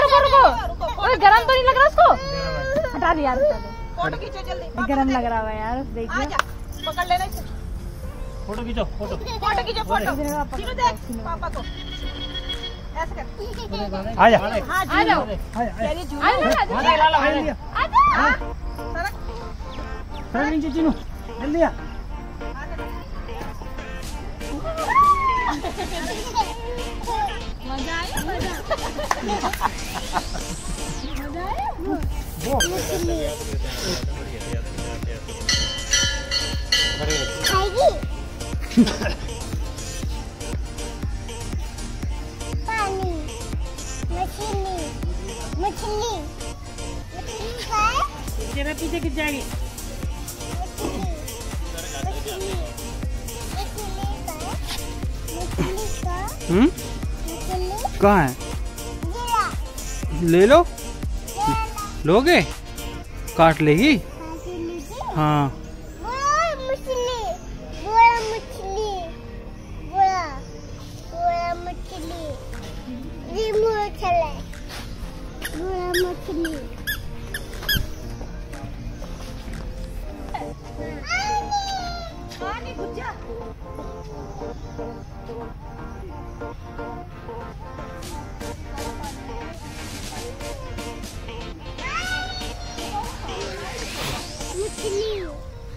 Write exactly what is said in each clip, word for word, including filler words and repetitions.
रुको रुको। ओए गरम तो नहीं लग रहा उसको? हटा दे यार। फोटो खींचो जल्दी। गरम लग रहा है यार, देखिए। पकड़ लेना इसे। फोटो खींचो, फोटो फोटो खींचो, फोटो। सीनू देख पापा को। ऐसे कर। आ जा। हां आ जाओ। तेरी झूठ। आ जा ला ला। आ जा। सरक। सरक नीचे चीनू। जल्दी आ। मजा आया, मजा। मजा आया। वो खाएगी पानी मछली मछली मछली का तेरा पीछे किस जाएगी? मछली मछली का हम्म मछली कहाँ है? गिरा ले लो। गिरा लोगे? काट लेगी? हाँ। बड़ा मछली बड़ा मछली बड़ा बड़ा मछली ये मछली बड़ा मछली पानी गुज्जा। मछली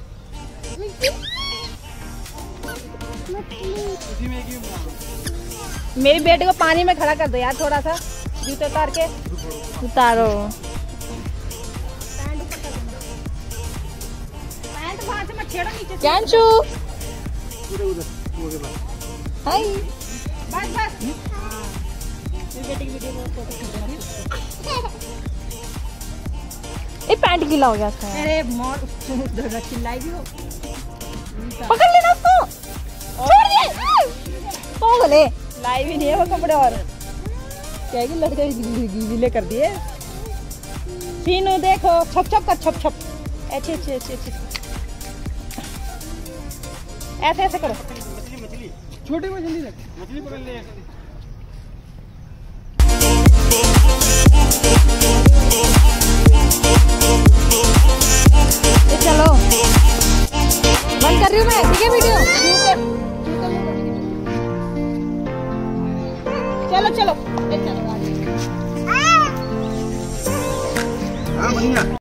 मछली मेरी बेटी को पानी में खड़ा कर दो यार, थोड़ा सा जूते उतार के। उतारो। कैंचू हाय बस बस। बेटी की वीडियो में फोटो खींच रही हूं। ए पैंट गीला हो गया उसका। अरे मोर चिल्लाई भी हो। पकड़ लेना उसको। छोड़ दे। हो गले लाई भी नहीं है वो कपड़े। और क्या कि लड़के गीले कर दिए। सीनू देखो छप छप कर छप छप। अच्छे अच्छे अच्छे अच्छे ऐसे ऐसे करो। छोटे मछली देख, मछली पकड़ ले। चलो बंद कर रही हूँ मैं, ठीक है वीडियो। चलो चलो चलो। हाँ बढ़िया।